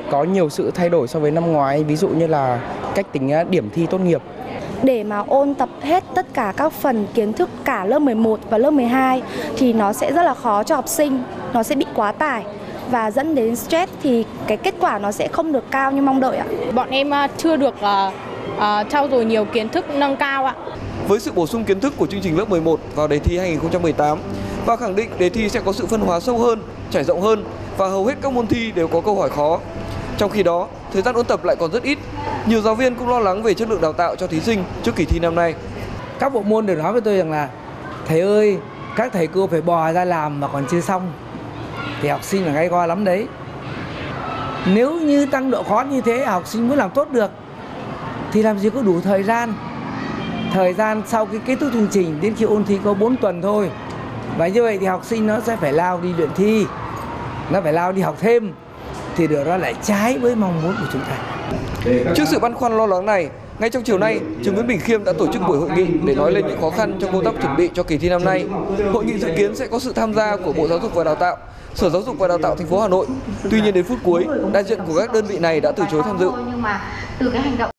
có nhiều sự thay đổi so với năm ngoái, ví dụ như là cách tính điểm thi tốt nghiệp. Để mà ôn tập hết tất cả các phần kiến thức cả lớp 11 và lớp 12 thì nó sẽ rất là khó cho học sinh, nó sẽ bị quá tải và dẫn đến stress, thì cái kết quả nó sẽ không được cao như mong đợi ạ. Bọn em chưa được trau dồi nhiều kiến thức nâng cao ạ. Với sự bổ sung kiến thức của chương trình lớp 11 vào đề thi 2018 và khẳng định đề thi sẽ có sự phân hóa sâu hơn, trải rộng hơn và hầu hết các môn thi đều có câu hỏi khó. Trong khi đó, thời gian ôn tập lại còn rất ít. Nhiều giáo viên cũng lo lắng về chất lượng đào tạo cho thí sinh trước kỳ thi năm nay. Các bộ môn đều nói với tôi rằng là thầy ơi, các thầy cô phải bò ra làm mà còn chưa xong thì học sinh là gay go lắm đấy. Nếu như tăng độ khó như thế học sinh muốn làm tốt được thì làm gì có đủ thời gian. Thời gian sau khi kết thúc chương trình đến khi ôn thi có 4 tuần thôi. Và như vậy thì học sinh nó sẽ phải lao đi luyện thi, nó phải lao đi học thêm, thì điều đó lại trái với mong muốn của chúng ta. Trước sự băn khoăn lo lắng này, ngay trong chiều nay, trường Nguyễn Bỉnh Khiêm đã tổ chức buổi hội nghị để nói lên những khó khăn trong công tác chuẩn bị cho kỳ thi năm nay. Hội nghị dự kiến sẽ có sự tham gia của Bộ Giáo dục và Đào tạo, Sở Giáo dục và Đào tạo thành phố Hà Nội. Tuy nhiên đến phút cuối, đại diện của các đơn vị này đã từ chối tham dự.